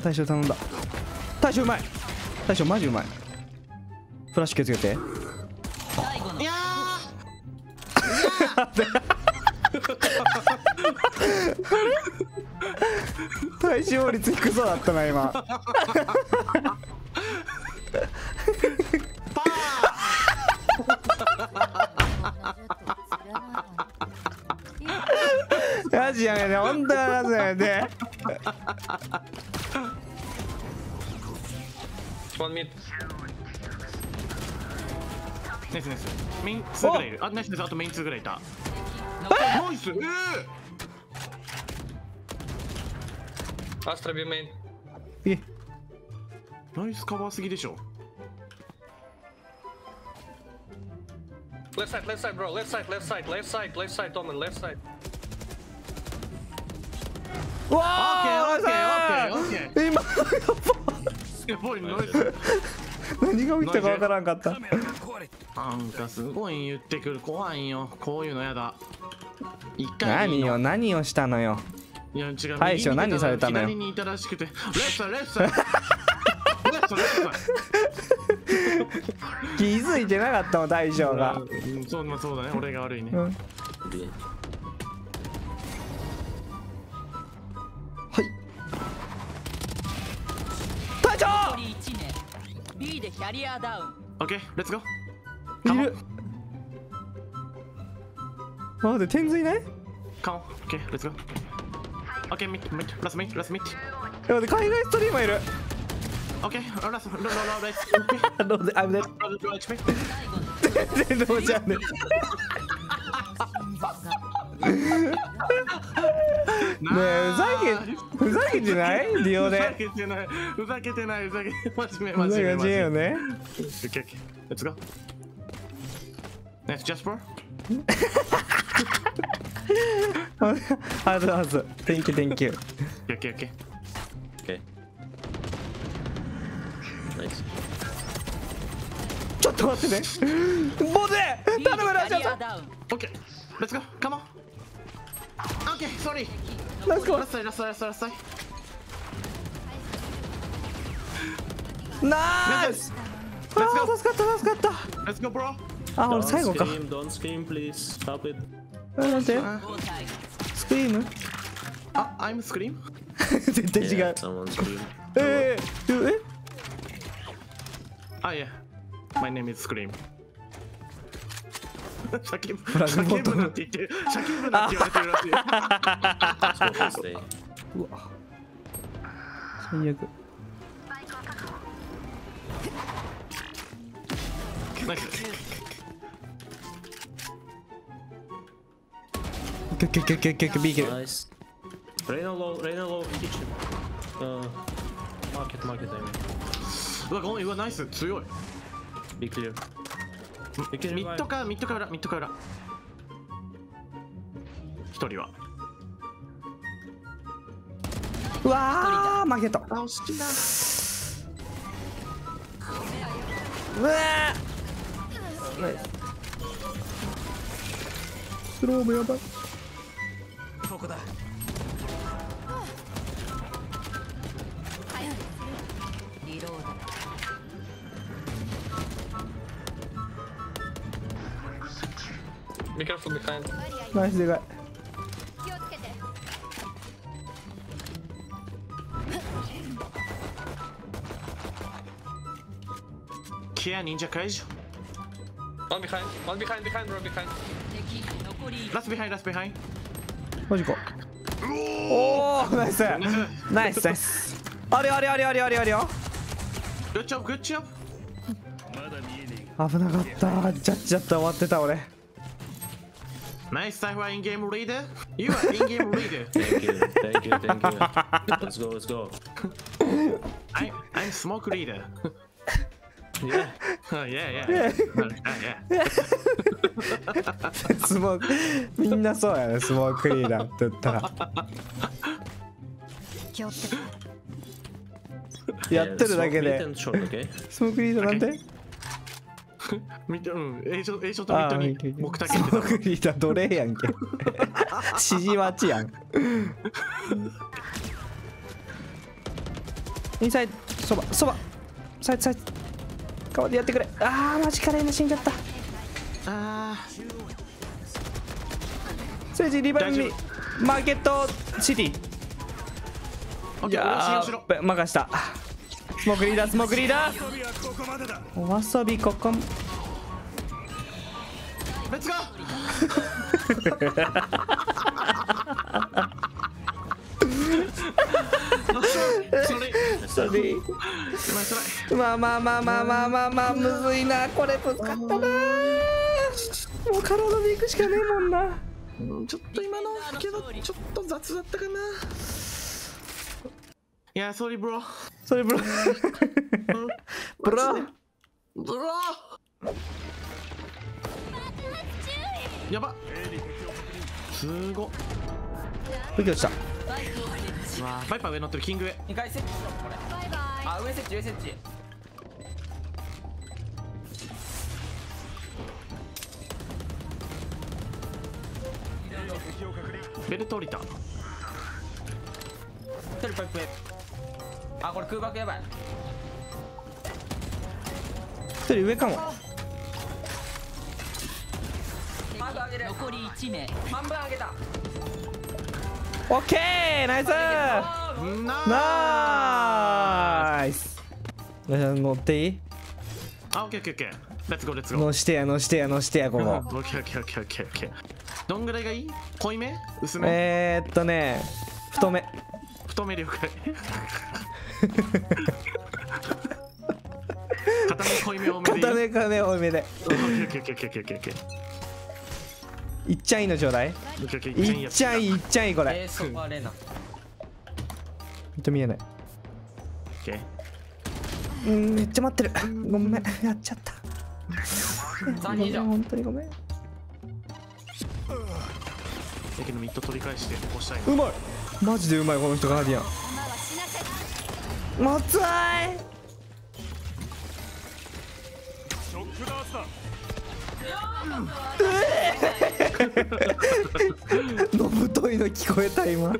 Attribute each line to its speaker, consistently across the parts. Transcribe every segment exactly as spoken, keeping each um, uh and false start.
Speaker 1: 大将頼んだ。大将うまい。大将マジうまい。フラッシュ気をつけて。
Speaker 2: いや
Speaker 1: 体脂肪率低そうだったな今。マジやめて、本当にやめて。
Speaker 3: ワンミッ
Speaker 2: ナイスナイス。メインツーぐらいいる。あ、ナイスナイス。あとメインツーぐらいいた。ナイス。え
Speaker 3: アストラビューメイン。
Speaker 1: え、
Speaker 2: ナイスカバーすぎでしょ。
Speaker 3: Left side, left side, bro. Left side, left side, left side, left side, Domin, left side.
Speaker 1: うわ
Speaker 2: オッケーオッケーオッケー。
Speaker 1: 今
Speaker 2: やばいナイス。
Speaker 1: 何が起きたかわからんかった。
Speaker 2: なんかすごい言ってくる。怖いよ。こういうのやだ。一回
Speaker 1: 何よ、何をしたのよ。
Speaker 2: いや違う。
Speaker 1: 大将何されたのよ。
Speaker 2: 左にいたらしくて。レフトレフト。レフトレフト。
Speaker 1: 気づいてなかったもん大将が。
Speaker 2: うん、そうまあそうだね。俺が悪いね。
Speaker 1: うん、はい。大将。
Speaker 4: B でキャリアダウン。
Speaker 2: オッケー、レッツゴ
Speaker 1: いる。あ、で天髄ね。
Speaker 2: カモン。オッケー、レッツゴオッケー、ミットミットラスミットラスミット。
Speaker 1: やばい、海外ストリーマーいる。
Speaker 2: オッケー、ラスロロロレス。
Speaker 1: ローで、あぶね。
Speaker 2: ロロロエイチピー。
Speaker 1: 全然どうじゃんね。ねえ、ふざけ、ふざけてない？リオで。
Speaker 2: ふざけてない、ふざけてない、ふざけてない、真面目、
Speaker 1: ふざ
Speaker 2: 真面目。
Speaker 1: けてよね。
Speaker 2: オッケー、オッケー、レッツゴー。ナイス、ジャスパー。
Speaker 1: ありがとうございます。Thank you, thank you.
Speaker 2: オッケー、オッケー、オッケー。
Speaker 3: Okay. Nice.
Speaker 1: ちょっと待ってね。ボゼ、頼むラジャーさん。
Speaker 2: オッケー、レッツゴー、カモン。オッケー、ソーリー。
Speaker 1: ラスコ。
Speaker 2: ラストイ、ラストイ、ラストイ、ラストイ。
Speaker 1: ナイス。ああ、助かった、助かった。
Speaker 2: レッツゴー、ブロー。
Speaker 1: あ、俺最後か。
Speaker 3: Scream, don't scream, please. Stop it.
Speaker 1: 待って。スクリーム。
Speaker 2: あ、I'm scream。
Speaker 1: 絶対違
Speaker 3: Yeah,
Speaker 1: う。
Speaker 3: someone scream.
Speaker 1: えー、え。
Speaker 2: あ、いや。My name is Scream。叫ぶ、
Speaker 1: ラグボット
Speaker 2: 叫ぶなって言ってる。叫ぶなって言われてるらしい。
Speaker 3: Let's go first day.
Speaker 1: うわ。最悪。
Speaker 2: ナイス。
Speaker 1: オッケーオッケーオッケーオッケーオッケー、ビーケル。
Speaker 3: Nice. Reyna low, Reyna low, kitchen. Uh, market, market, I mean.
Speaker 2: うわ、ごめん、うわ、ナイス、強い。
Speaker 3: Be clear.
Speaker 2: ミッドか、ミッドか裏、ミッドか裏。一人は。
Speaker 1: うわー、負けた。
Speaker 2: あ、惜しいな。
Speaker 1: うわー。スローもやばい。
Speaker 4: ここだ。リロード。
Speaker 3: Be careful behind.
Speaker 1: ナイスでかい。
Speaker 2: ケア忍者解除。
Speaker 3: One behind, one behind, behind, bro, behind.
Speaker 2: ラスビハイン、ラスビハイン。
Speaker 1: マジか。おお、ナイス。ナイスナイス。あれあれあれあれあれあれよ。
Speaker 2: グッジョブ、グッジョブ。
Speaker 1: 危なかった。ジャッジだった、終わってた俺。
Speaker 2: ナイスタイフはインゲームリーダー。You are in game leader.
Speaker 3: Thank you, thank you, thank you. Let's go, let's go.
Speaker 2: I, I'm smoke leader.
Speaker 3: Yeah.
Speaker 2: Oh, yeah, yeah. Yeah, yeah.
Speaker 1: スモーク、みんなそうやね、スモークリーダーって言ったら。
Speaker 4: 気をつけて。
Speaker 1: やってるだけ
Speaker 3: Smoke mid
Speaker 1: で。
Speaker 3: and short, okay?
Speaker 1: スモークリーダーなんで？
Speaker 2: ミッド、うん、A ショA ショとミッドに目的
Speaker 1: スモークリーダー奴隷やんけ。指示待ちやん。 インサイドそばそばサイドサイド代わりやってくれ。あーマジかレイナ死んじゃった。
Speaker 2: あ
Speaker 1: セージリバインミマーケットシティ。
Speaker 2: ー、オッ
Speaker 1: い
Speaker 2: ケー、俺を信
Speaker 1: や
Speaker 2: 用しろ。
Speaker 1: ー任した。スモークリーダースモークリーダーお遊びここ。
Speaker 2: レッツゴー。それ
Speaker 1: それまあまあまあまあまあまあまあむずいなこれ。ぶつかったな。もう体でいくしかねえもんな。
Speaker 2: うんちょっと今のけどちょっと雑だったかな。いや、ソリブロ。
Speaker 1: それブロブロ
Speaker 2: ブロやば。すごっ。
Speaker 1: 武器落ちた。
Speaker 2: うわー、バイパー上乗ってる。キング上。
Speaker 5: にかい設置しろこれ。あ、上設置上設置。
Speaker 2: ベルト降りた。
Speaker 5: 一人パイプへ。あ、これ空爆やばい。
Speaker 1: 一人上かも。
Speaker 5: 半分上げる。
Speaker 4: 残りいち名。
Speaker 5: 半分上げた。
Speaker 1: オッケーナイスー
Speaker 2: ナ
Speaker 1: ナイス。乗っていい？
Speaker 2: あ、オッケーオッケーオッケー。レッツゴーレッツゴー。
Speaker 1: 乗してや乗してや乗してやここ。
Speaker 2: オッケーオッケーオッケーオッケーオッケー。どんぐらいがいい？濃いめ？薄め？
Speaker 1: えーっとね太め。
Speaker 2: 太め了解。片目濃いめ多めでいい？
Speaker 1: 片目かね多めで。
Speaker 2: オッケーオッケーオッケーオッケーオッケーオッケー。
Speaker 1: いっちゃんいいのちょうだい。
Speaker 2: オッケーオッケー。
Speaker 1: いっちゃんいいいっちゃんいいこれ。
Speaker 5: えー、ソファーレーナ。
Speaker 1: 見えない。
Speaker 2: オッケー。
Speaker 1: うんめっちゃ待ってる。ごめんやっちゃった。
Speaker 5: さんにん以上。
Speaker 1: 本当にごめん。
Speaker 2: だけどミッド取り返して押したい。
Speaker 1: うまいマジでうまいこの人ガーディアン。もついの太いの聞こえた今。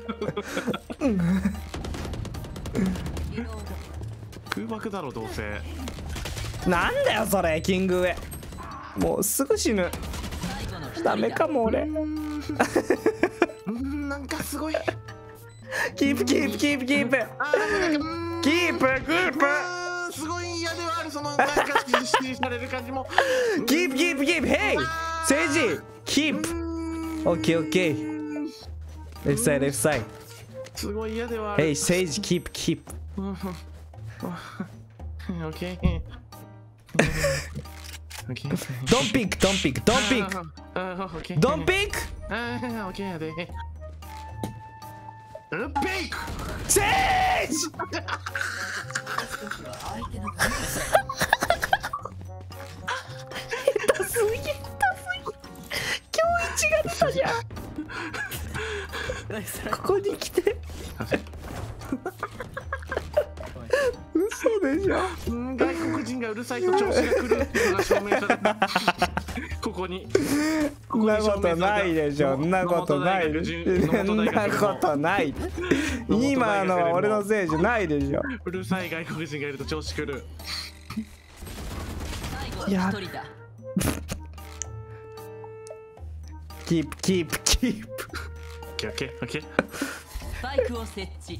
Speaker 2: 空爆だろどうせ。
Speaker 1: なんだよそれキング上。もうすぐ死ぬ。ダメかも俺。
Speaker 2: うんなんかすごい。
Speaker 1: キープキープキープキープキープキープ
Speaker 2: すごい嫌ではある。そのなんか指示される感じも。
Speaker 1: キープキープキープヘイセイジキープオッケーオッケーレフサイドレフサイド
Speaker 2: すごい嫌ではある。
Speaker 1: ヘイセイジキープキープ
Speaker 2: オッケー。オッケー。
Speaker 1: ドンピックドンピックドンピックドンピック
Speaker 2: あーオッケーやで。ピック
Speaker 1: セイジ痛すぎ痛すぎ今日一が出たじゃんここに来て嘘でしょ。
Speaker 2: うん外国人がうるさいと調子が狂うっていうのが証明された。ここに
Speaker 1: そんなことないでしょ。そんなことない。そんなことない。今のは俺のせいじゃないでしょ。
Speaker 2: うるさい外国人がいると調子狂う。
Speaker 4: 最後の一人だ。
Speaker 1: キープキープキープ。
Speaker 2: オッケーオッケーオッケー。
Speaker 4: スパイクを設置。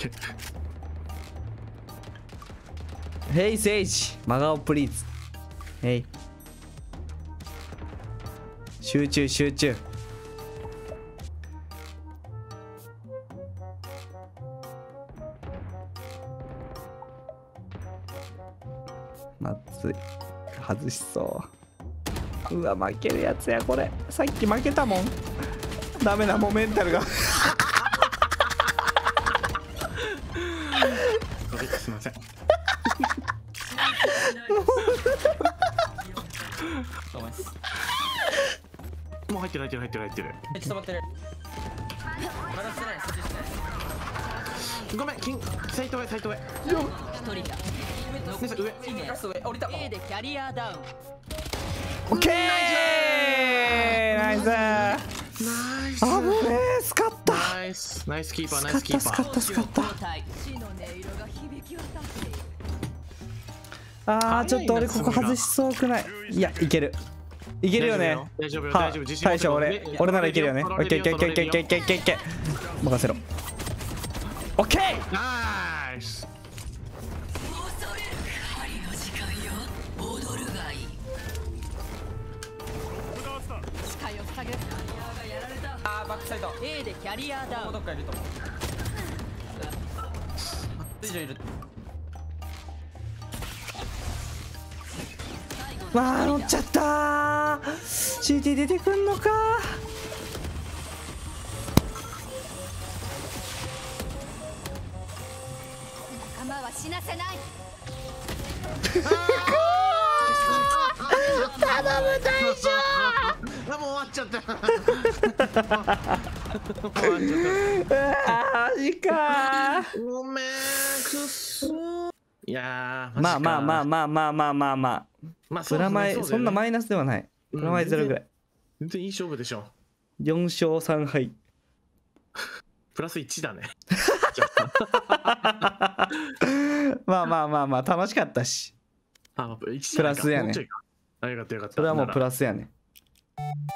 Speaker 1: ヘイセイジ真顔プリーズ。ヘイ集中集中。まずい外しそう。うわ負けるやつやこれ。さっき負けたもん。ダメだもうメンタルが
Speaker 2: すいません。
Speaker 5: ごめん。
Speaker 2: もう入ってる入ってる入ってる入ってる。
Speaker 5: めっちゃ止まってる。まだしてない設置してない。
Speaker 2: ごめん、金サイト上サイト上。
Speaker 4: 一人だ。
Speaker 2: 上上。
Speaker 5: ガス上降りた。
Speaker 4: A でキャリアダウン。
Speaker 1: オッケーナイス
Speaker 2: ナイス。
Speaker 1: あぶねえスカッタ
Speaker 2: ナイスナイスキーパーナイスキーパー。
Speaker 1: スカッタスカッタスカッタ。
Speaker 4: 交代。死の音色が響き
Speaker 1: あーちょっと俺ここ外しそうくない。いやいけるいけるよね。
Speaker 2: 大丈夫よ
Speaker 1: は
Speaker 2: 大丈夫自信持
Speaker 1: 大
Speaker 2: ってろ
Speaker 1: 将俺俺ならいけるよね。オッケーオッケーオッケーオッケーオッケーオッケーオッケーオッケー任せろ。オッケー。
Speaker 2: ナイス。
Speaker 5: あーバックサイド
Speaker 4: A でキャリアダウン
Speaker 5: どっかいると思う以上いる
Speaker 1: わあ乗っちゃったー。 シーティー 出てくんのか。
Speaker 6: 仲間は死なせない。
Speaker 1: 頼む大将。
Speaker 2: あもう終わっちゃった終わっちゃっ
Speaker 1: あーマジか
Speaker 2: たごめんくっそー。いやー
Speaker 1: まあまあまあ
Speaker 2: あ
Speaker 1: まあまあまあまあまあ
Speaker 2: まあ
Speaker 1: プラマイ そ,、んなマイナスではない。プラマイゼロぐらい。
Speaker 2: 全然いい勝負でしょ。
Speaker 1: よん勝さん敗。
Speaker 2: プラスいちだね。
Speaker 1: まあまあまあまあ楽しかったし。
Speaker 2: あいち
Speaker 1: プラスやね。
Speaker 2: もうちょいかあよかったよかった。
Speaker 1: それはもうプ
Speaker 2: なら
Speaker 1: ラスやね。